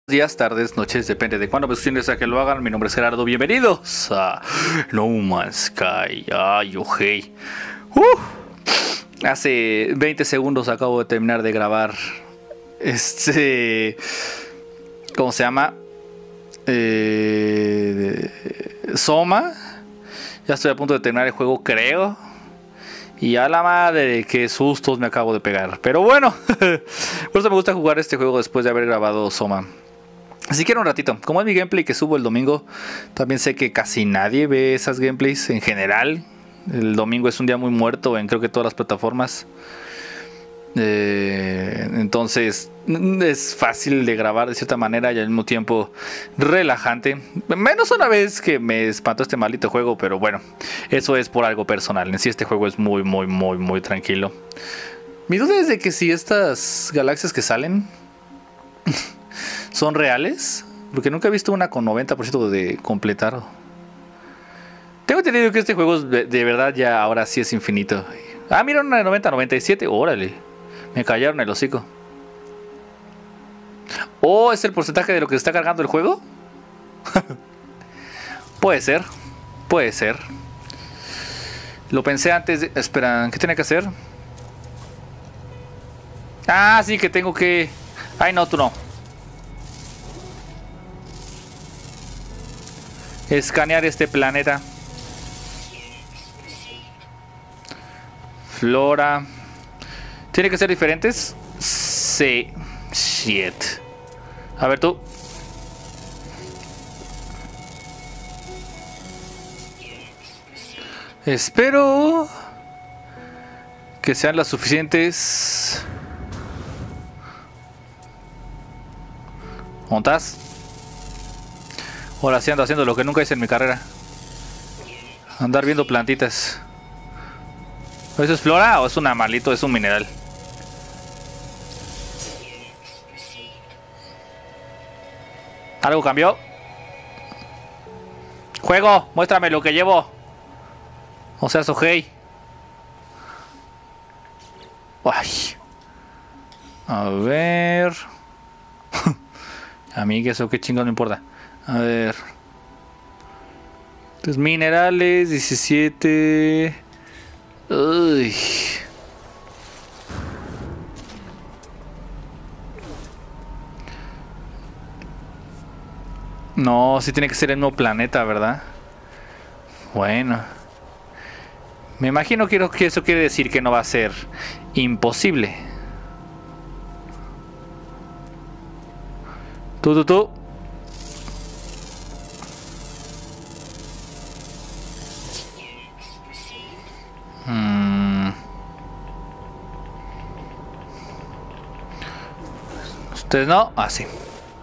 Días, tardes, noches, depende de cuándo me escuchen, sea que lo hagan. Mi nombre es Gerardo, bienvenidos a No Man's Sky. Ay, ojey. Hace 20 segundos acabo de terminar de grabar ¿cómo se llama? Soma. Ya estoy a punto de terminar el juego, creo. Y a la madre, qué sustos me acabo de pegar. Pero bueno, por eso me gusta jugar este juego después de haber grabado Soma. Así que era un ratito. Como es mi gameplay que subo el domingo, también sé que casi nadie ve esas gameplays en general. El domingo es un día muy muerto en creo que todas las plataformas. Entonces es fácil de grabar de cierta manera y al mismo tiempo relajante. Menos una vez que me espantó este maldito juego, pero bueno, eso es por algo personal. En sí este juego es muy tranquilo. Mi duda es de que si estas galaxias que salen son reales, porque nunca he visto una con 90% de completar. Tengo entendido que este juego de verdad ya ahora sí es infinito. Ah, mira, una de 90-97, órale. Me callaron el hocico. ¿Oh, es el porcentaje de lo que está cargando el juego? Puede ser. Puede ser. Lo pensé antes de... Espera, ¿qué tenía que hacer? Ah, sí, que tengo que... Ay, no, tú no. Escanear este planeta. Flora. ¿Tiene que ser diferentes? Sí. Shit. A ver tú. Espero que sean las suficientes. ¿Montas? Ahora sí ando haciendo lo que nunca hice en mi carrera. Andar viendo plantitas. ¿Eso es flora o es un amalito? Es un mineral. ¿Algo cambió? Juego, muéstrame lo que llevo. O sea, sojei. Ay. A ver. A mí que eso qué chingón no importa. A ver. Entonces, minerales, 17. Uy. No, sí tiene que ser el nuevo planeta, ¿verdad? Bueno. Me imagino que eso quiere decir que no va a ser imposible. Tú. Ustedes no. Ah, sí.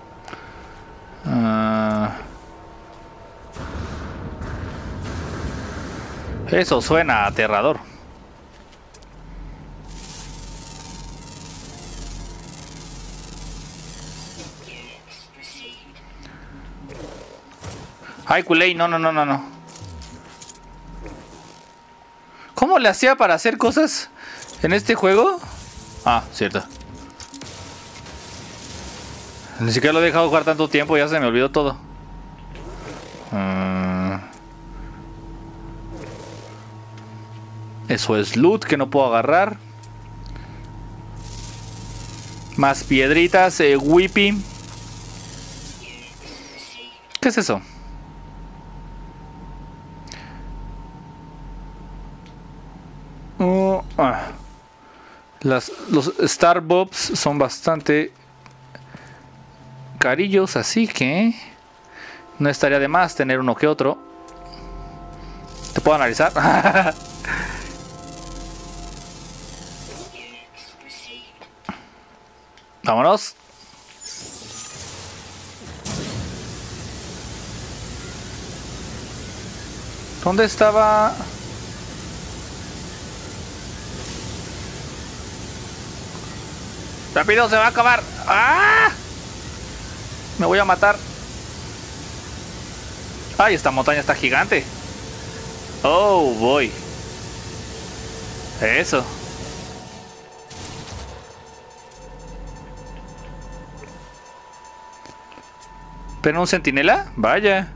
Eso suena aterrador. Ay, culé, no. ¿Cómo le hacía para hacer cosas en este juego? Ah, cierto. Ni siquiera lo he dejado jugar tanto tiempo, ya se me olvidó todo. Eso es loot que no puedo agarrar. Más piedritas, whippy. ¿Qué es eso? Los Starbobs son bastante carillos, así que no estaría de más tener uno que otro. ¿Te puedo analizar? Vámonos. ¿Dónde estaba? ¡Rápido, se va a acabar! ¡Ah! Me voy a matar. ¡Ay, esta montaña está gigante! ¡Oh, boy! Eso. ¿Pero un centinela? Vaya.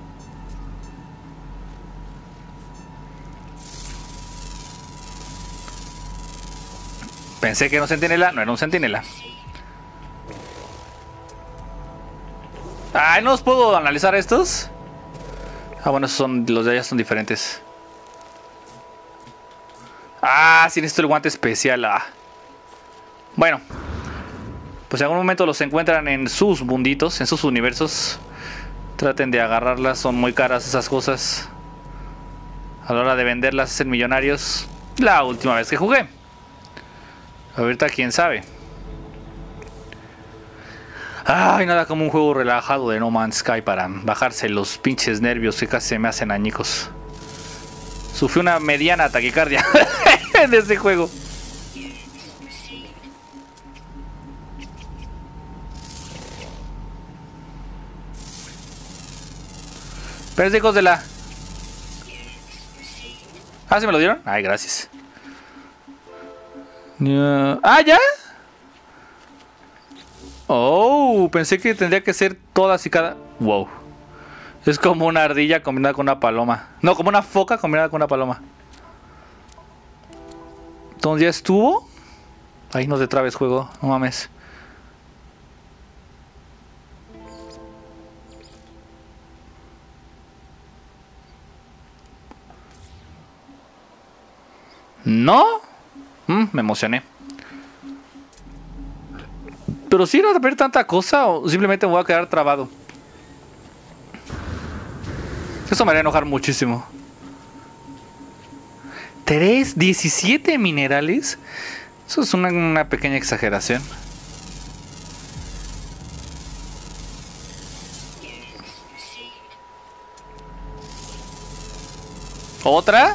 Pensé que era un centinela, no era un centinela. Ay, ¿no los puedo analizar estos? Ah, bueno, son, los de allá son diferentes. Ah, sí necesito el guante especial. Ah. Bueno. Pues en algún momento los encuentran en sus munditos, en sus universos. Traten de agarrarlas, son muy caras esas cosas. A la hora de venderlas hacen millonarios. La última vez que jugué. Ahorita quién sabe. Ay, nada como un juego relajado de No Man's Sky para bajarse los pinches nervios que casi se me hacen añicos. Sufrí una mediana taquicardia en este juego. Pero es de hijos de la... Ah, ¿se me lo dieron? Ay, gracias. Ah, ¿ya? Oh, pensé que tendría que ser todas y cada... Wow. Es como una ardilla combinada con una paloma. No, como una foca combinada con una paloma. Entonces ya estuvo. Ay, no te trabes, juego. No mames. ¿No? Me emocioné. Pero si era de ver tanta cosa o simplemente me voy a quedar trabado. Eso me haría enojar muchísimo. 17 minerales. Eso es una pequeña exageración. ¿Otra?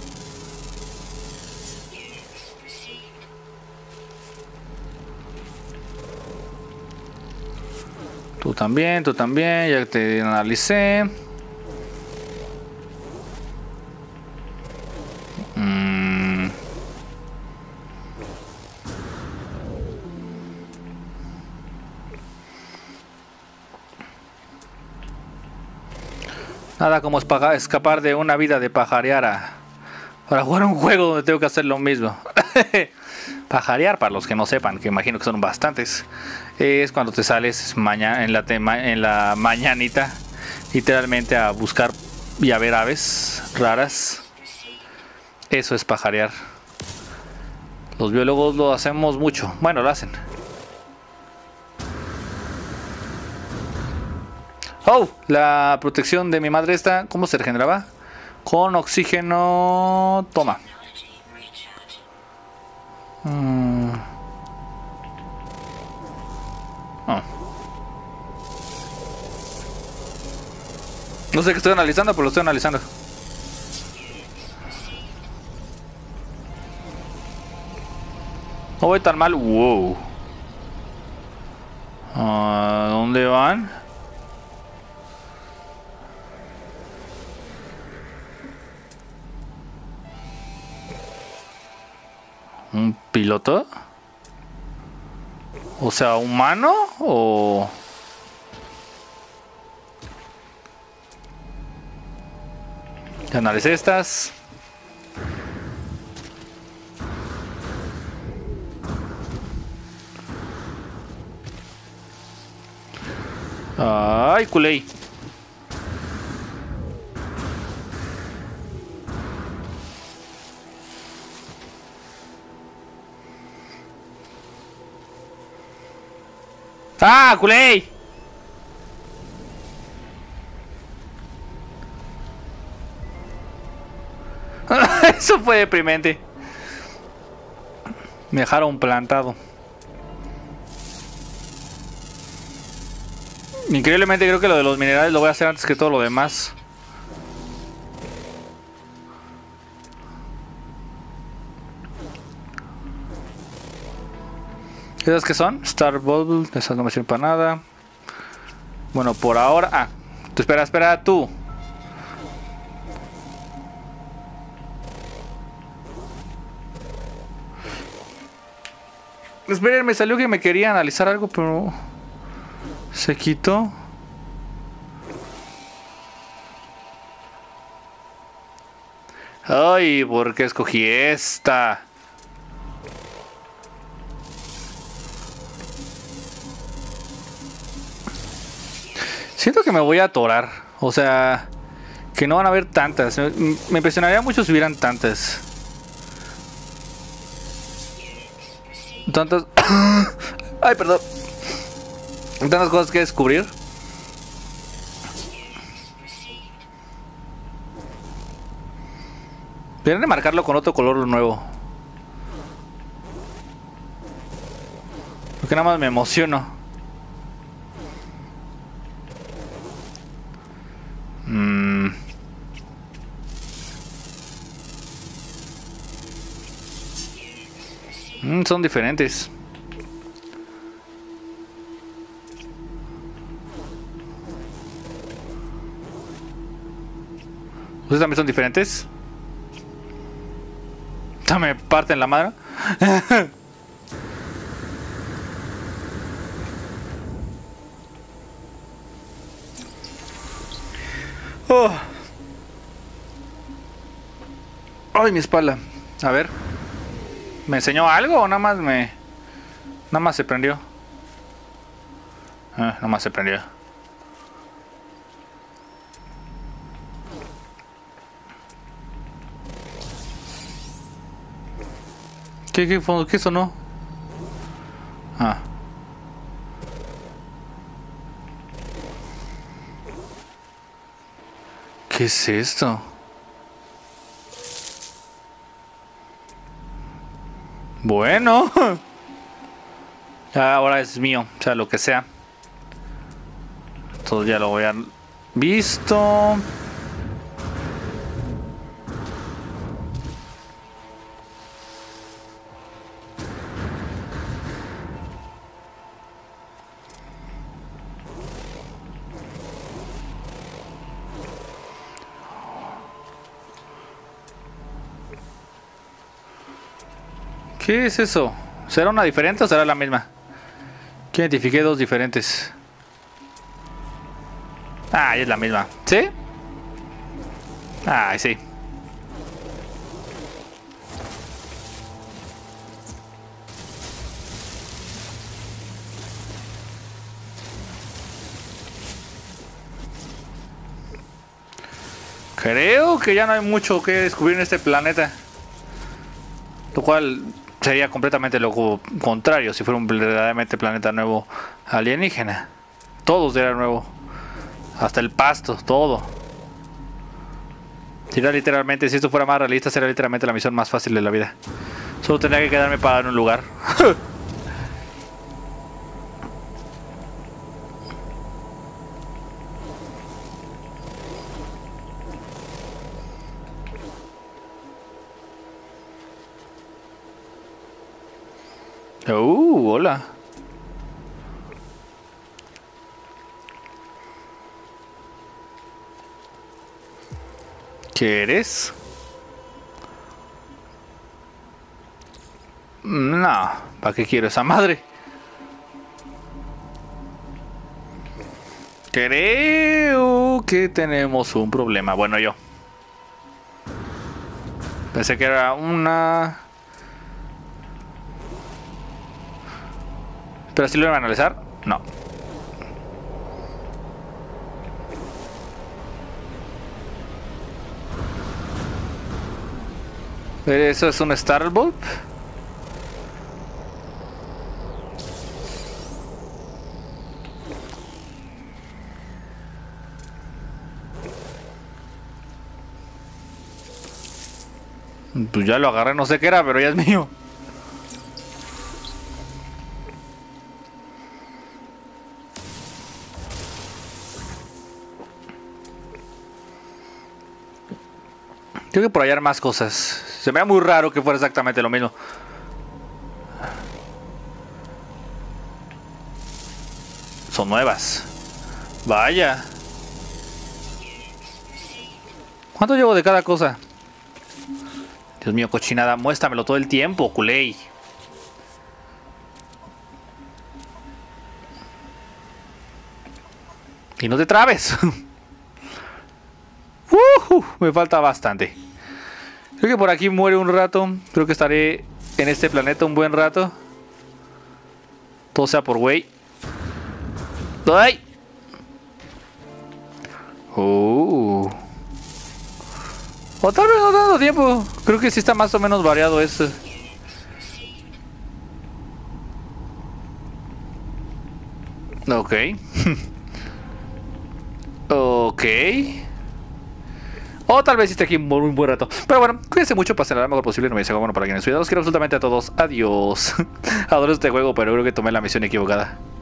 Tú también, ya te analicé. Nada como escapar de una vida de pajarear para jugar un juego donde tengo que hacer lo mismo. Pajarear, para los que no sepan, que imagino que son bastantes, es cuando te sales en la mañanita, literalmente a buscar y a ver aves raras. Eso es pajarear. Los biólogos lo hacemos mucho. Bueno, lo hacen. Oh, la protección de mi madre está. ¿Cómo se regeneraba? Con oxígeno. Toma. Oh. No sé qué estoy analizando, pero lo estoy analizando. No voy tan mal. Wow. ¿A dónde van? ¿Un piloto? O sea, ¿humano? ¿O...? Ya analicé estas. Ay, culé. ¡Ah, culé! Eso fue deprimente. Me dejaron plantado. Increíblemente creo que lo de los minerales lo voy a hacer antes que todo lo demás. ¿Esas qué son? Star Bubble, esas no me sirven para nada. Bueno, por ahora... Ah, tú espera tú. Esperen, me salió que me quería analizar algo, pero... se quitó. Ay, ¿por qué escogí esta? Siento que me voy a atorar. O sea, que no van a haber tantas. Me impresionaría mucho si hubieran tantas. Tantas... Ay, perdón. Tantas cosas que descubrir. Deberían de marcarlo con otro color nuevo. Porque nada más me emociono. Son diferentes. ¿Ustedes también son diferentes? Ya me parten la madre. Oh. Ay, mi espalda. A ver. ¿Me enseñó algo o nada más me... Nada más se prendió? Nada más se prendió. ¿Qué sonó? Ah. ¿Qué es esto? Bueno. Ahora es mío, o sea, lo que sea. Todo ya lo voy a... Visto. ¿Qué es eso? ¿Será una diferente o será la misma? Que identifiqué dos diferentes. Ah, es la misma. ¿Sí? Ah, sí. Creo que ya no hay mucho que descubrir en este planeta. Lo cual sería completamente lo contrario si fuera un verdaderamente planeta nuevo alienígena. Todo sería nuevo. Hasta el pasto, todo. Sería literalmente, si esto fuera más realista, sería literalmente la misión más fácil de la vida. Solo tendría que quedarme parado en un lugar. Hola. ¿Qué eres? No, ¿para qué quiero esa madre? Creo que tenemos un problema. Bueno, yo pensé que era una... ¿Pero si lo iban a analizar? No. ¿Eso es un Starbolt? Pues ya lo agarré, no sé qué era, pero ya es mío. Tengo que por hallar más cosas. Se me da muy raro que fuera exactamente lo mismo. Son nuevas. Vaya. ¿Cuánto llevo de cada cosa? Dios mío, cochinada, muéstramelo todo el tiempo, culé. Y no te trabes. Me falta bastante. Creo que por aquí muere un rato. Creo que estaré en este planeta un buen rato. Todo sea por güey. ¡Ay! O tal vez no dando tiempo. Creo que sí está más o menos variado esto. Ok. Ok. O tal vez esté aquí por un buen rato. Pero bueno, cuídense mucho, pasen lo mejor posible. No me dice bueno para quienes cuidados. Los quiero absolutamente a todos. Adiós. Adoro este juego, pero creo que tomé la misión equivocada.